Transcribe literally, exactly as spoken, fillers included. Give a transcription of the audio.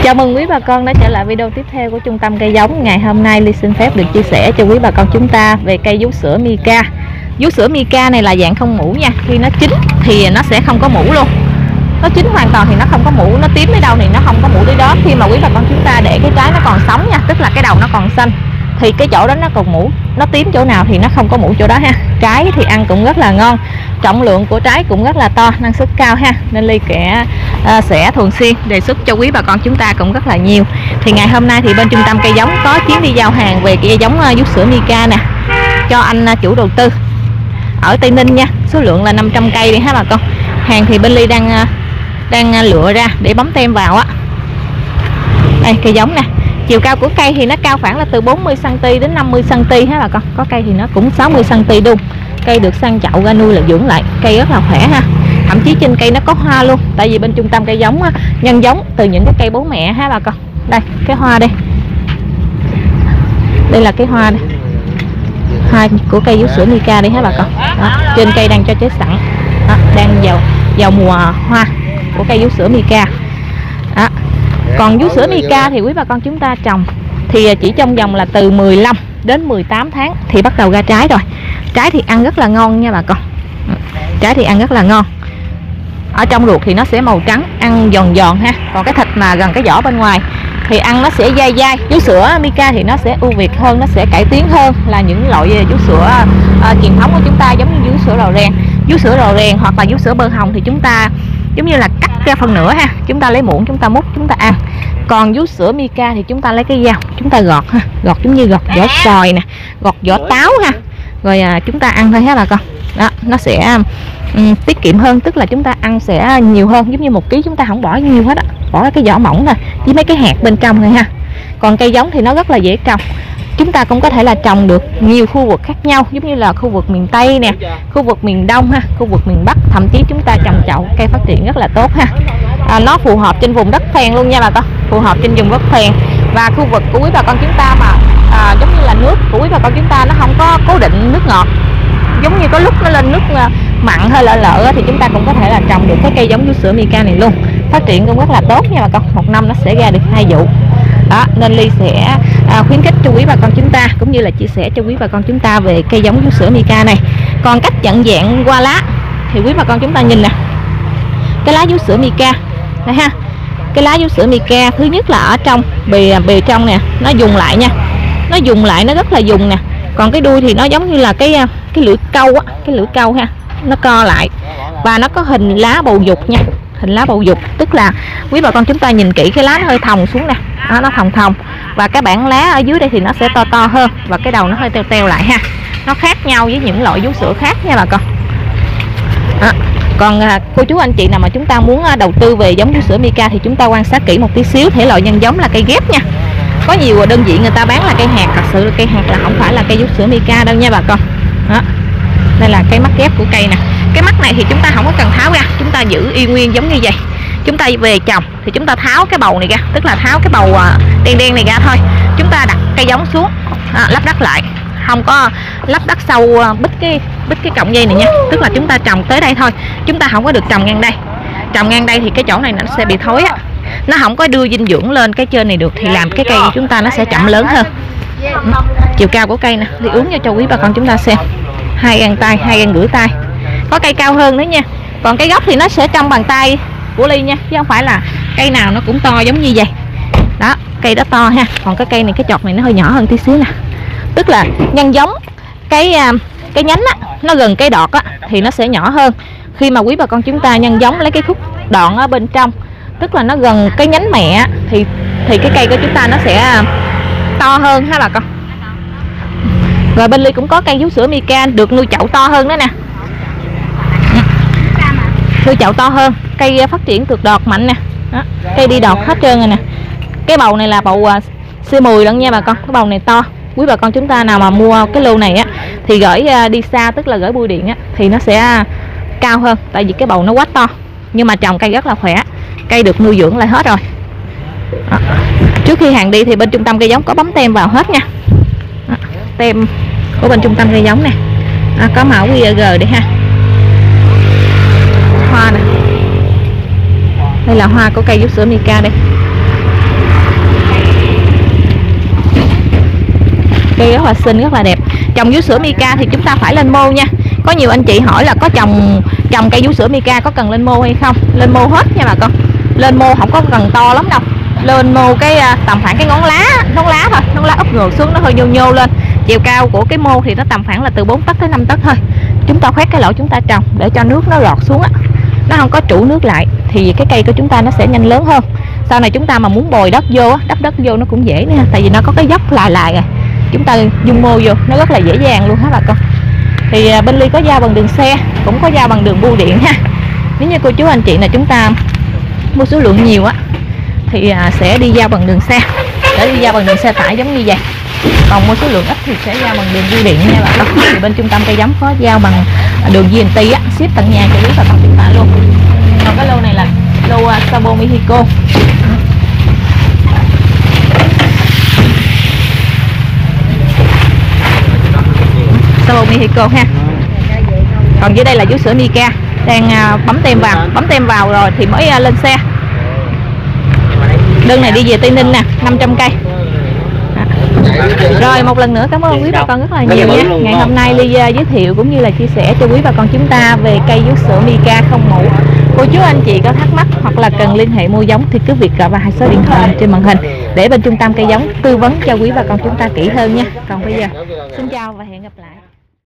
Chào mừng quý bà con đã trở lại video tiếp theo của Trung tâm Cây Giống. Ngày hôm nay Ly xin phép được chia sẻ cho quý bà con chúng ta về cây vú sữa Mica. Vú sữa Mica này là dạng không mũ nha. Khi nó chín thì nó sẽ không có mũ luôn. Nó chín hoàn toàn thì nó không có mũ, nó tím tới đâu thì nó không có mũ tới đó. Khi mà quý bà con chúng ta để cái trái nó còn sống nha, tức là cái đầu nó còn xanh, thì cái chỗ đó nó còn mũ, nó tím chỗ nào thì nó không có mũ chỗ đó ha. Trái thì ăn cũng rất là ngon, trọng lượng của trái cũng rất là to, năng suất cao ha, nên Ly sẽ uh, sẽ thường xuyên đề xuất cho quý bà con chúng ta cũng rất là nhiều. Thì ngày hôm nay thì bên Trung tâm Cây Giống có chuyến đi giao hàng về cây giống uh, vú sữa Mica nè, cho anh uh, chủ đầu tư ở Tây Ninh nha, số lượng là năm trăm cây đi ha bà con. Hàng thì bên Ly đang uh, đang uh, lựa ra để bấm tem vào á. Đây cây giống nè. Chiều cao của cây thì nó cao khoảng là từ bốn mươi xăng ti mét đến năm mươi xăng ti mét ha bà con. Có cây thì nó cũng sáu mươi xăng ti mét đun. Cây được sang chậu ra nuôi là dưỡng lại. Cây rất là khỏe ha. Thậm chí trên cây nó có hoa luôn. Tại vì bên Trung tâm Cây Giống á, nhân giống từ những cái cây bố mẹ ha bà con. Đây, cái hoa đây. Đây là cái hoa đây. Hoa của cây vú sữa Mica đây ha bà con. Đó, trên cây đang cho trái sẵn. Đó, đang vào vào mùa hoa của cây vú sữa Mica. Đó. Còn vú sữa Mica thì quý bà con chúng ta trồng thì chỉ trong vòng là từ mười lăm đến mười tám tháng thì bắt đầu ra trái rồi. Trái thì ăn rất là ngon nha bà con. Trái thì ăn rất là ngon. Ở trong ruột thì nó sẽ màu trắng, ăn giòn giòn ha. Còn cái thịt mà gần cái vỏ bên ngoài thì ăn nó sẽ dai dai. Vú sữa Mica thì nó sẽ ưu việt hơn, nó sẽ cải tiến hơn là những loại vú sữa uh, truyền thống của chúng ta, giống như vú sữa rò rèn. Vú sữa rò rèn hoặc là vú sữa bơ hồng thì chúng ta giống như là cắt ra phần nửa ha, chúng ta lấy muỗng chúng ta múc chúng ta ăn. Còn vú sữa Mica thì chúng ta lấy cái dao chúng ta gọt ha, gọt giống như gọt vỏ xoài nè, gọt vỏ táo ha, rồi à, chúng ta ăn thôi ha bà con. Đó, nó sẽ um, tiết kiệm hơn, tức là chúng ta ăn sẽ nhiều hơn, giống như một ký chúng ta không bỏ nhiều hết á, bỏ cái vỏ mỏng thôi với mấy cái hạt bên trong thôi ha. Còn cây giống thì nó rất là dễ trồng, chúng ta cũng có thể là trồng được nhiều khu vực khác nhau, giống như là khu vực miền Tây nè, khu vực miền Đông ha, khu vực miền Bắc, thậm chí chúng ta trồng chậu cây phát triển rất là tốt ha. À, nó phù hợp trên vùng đất phèn luôn nha bà con, phù hợp trên vùng đất phèn và khu vực của quý bà con chúng ta mà à, giống như là nước của quý bà con chúng ta nó không có cố định nước ngọt, giống như có lúc nó lên nước mặn hơi lợ lợ thì chúng ta cũng có thể là trồng được cái cây giống vú sữa Mica này luôn, phát triển cũng rất là tốt nha bà con. Một năm nó sẽ ra được hai vụ. Đó, nên Ly sẽ à, khuyến khích cho quý bà con chúng ta cũng như là chia sẻ cho quý bà con chúng ta về cây giống vú sữa Mica này. Còn cách nhận dạng qua lá thì quý bà con chúng ta nhìn nè, cái lá vú sữa Mica đây ha, cái lá vú sữa Mica thứ nhất là ở trong bì bì trong nè, nó dùng lại nha, nó dùng lại nó rất là dùng nè. Còn cái đuôi thì nó giống như là cái cái lưỡi câu á, cái lưỡi câu ha, nó co lại và nó có hình lá bầu dục nha, hình lá bầu dục, tức là quý bà con chúng ta nhìn kỹ cái lá nó hơi thòng xuống nè, đó, nó thòng thòng và cái bản lá ở dưới đây thì nó sẽ to to hơn và cái đầu nó hơi teo teo lại ha. Nó khác nhau với những loại vú sữa khác nha bà con. Đó. Còn à, cô chú anh chị nào mà chúng ta muốn à, đầu tư về giống vú sữa Mica thì chúng ta quan sát kỹ một tí xíu, thể loại nhân giống là cây ghép nha. Có nhiều đơn vị người ta bán là cây hạt, thật sự là cây hạt là không phải là cây vú sữa Mica đâu nha bà con. Đó. Đây là cái mắt ghép của cây nè. Cái mắt này thì chúng ta không có cần tháo ra, chúng ta giữ y nguyên giống như vậy. Chúng ta về trồng thì chúng ta tháo cái bầu này ra, tức là tháo cái bầu à, đen đen này ra thôi. Chúng ta đặt cây giống xuống, à, lắp đất lại, không có lắp đất sâu bít cái bít cái cọng dây này nha, tức là chúng ta trồng tới đây thôi, chúng ta không có được trồng ngang đây. Trồng ngang đây thì cái chỗ này nó sẽ bị thối á, nó không có đưa dinh dưỡng lên cái trên này được, thì làm cái cây của chúng ta nó sẽ chậm lớn hơn. Ừ. Chiều cao của cây nè, đi uống cho quý bà con chúng ta xem, hai gang tay, hai gang rưỡi tay, có cây cao hơn nữa nha. Còn cái gốc thì nó sẽ trong bàn tay của Ly nha, chứ không phải là cây nào nó cũng to giống như vậy. Đó, cây đó to ha. Còn cái cây này, cái chọt này nó hơi nhỏ hơn tí xíu nè, tức là nhân giống cái cái nhánh á, nó gần cái đọt á thì nó sẽ nhỏ hơn. Khi mà quý bà con chúng ta nhân giống lấy cái khúc đoạn ở bên trong, tức là nó gần cái nhánh mẹ thì thì cái cây của chúng ta nó sẽ to hơn ha bà con. Rồi bên Ly cũng có cây vú sữa Mica được nuôi chậu to hơn đó nè, nuôi chậu to hơn, cây phát triển được đọt mạnh nè. Đó, cây đi đọt hết trơn rồi nè. Cái bầu này là bầu xê mười lận nha bà con, cái bầu này to. Quý bà con chúng ta nào mà mua cái lô này á thì gửi đi xa, tức là gửi bưu điện á thì nó sẽ cao hơn, tại vì cái bầu nó quá to. Nhưng mà trồng cây rất là khỏe, cây được nuôi dưỡng lại hết rồi. Đó. Trước khi hàng đi thì bên Trung tâm Cây Giống có bấm tem vào hết nha. Đó. Tem của bên Trung tâm Cây Giống nè, à, có mã quy rờ đi ha. Hoa nè, đây là hoa của cây vú sữa Mica đây. Cây rất là xinh, rất là đẹp. Trồng vú sữa Mica thì chúng ta phải lên mô nha. Có nhiều anh chị hỏi là có trồng trồng cây vú sữa Mica có cần lên mô hay không? Lên mô hết nha bà con. Lên mô không có cần to lắm đâu. Lên mô cái tầm khoảng cái ngón lá, ngón lá thôi, ngón lá úp ngược xuống nó hơi nhô nhô lên. Chiều cao của cái mô thì nó tầm khoảng là từ bốn tấc tới năm tấc thôi. Chúng ta khoét cái lỗ chúng ta trồng để cho nước nó lọt xuống á, nó không có trụ nước lại thì cái cây của chúng ta nó sẽ nhanh lớn hơn. Sau này chúng ta mà muốn bồi đất vô á, đắp đất vô nó cũng dễ nữa, tại vì nó có cái dốc lại lại rồi. Chúng ta dung mô vô nó rất là dễ dàng luôn hả bà con. Thì bên Ly có giao bằng đường xe, cũng có giao bằng đường bưu điện ha. Nếu như cô chú anh chị là chúng ta mua số lượng nhiều á thì sẽ đi giao bằng đường xe, để đi giao bằng đường xe tải giống như vậy. Còn mua số lượng ít thì sẽ giao bằng đường bưu điện nha bà con. Thì bên trung tâm cây giống có giao bằng đường vê en tê á, ship tận nhà cho quý bà con chúng ta luôn. Còn cái lô này là lô uh, Sabo Mexico. Sabo Mexico ha. Còn dưới đây là vú sữa Mica đang uh, bấm tem vào, bấm tem vào rồi thì mới uh, lên xe. Đơn này đi về Tây Ninh nè, năm trăm cây. Rồi một lần nữa cảm ơn quý bà con rất là nhiều nha. Ngày hôm nay Ly uh, giới thiệu cũng như là chia sẻ cho quý bà con chúng ta về cây vú sữa Mica không mủ. Cô chú anh chị có thắc mắc hoặc là cần liên hệ mua giống thì cứ việc gọi vào hai số điện thoại trên màn hình để bên trung tâm cây giống tư vấn cho quý bà con chúng ta kỹ hơn nha. Còn bây giờ xin chào và hẹn gặp lại.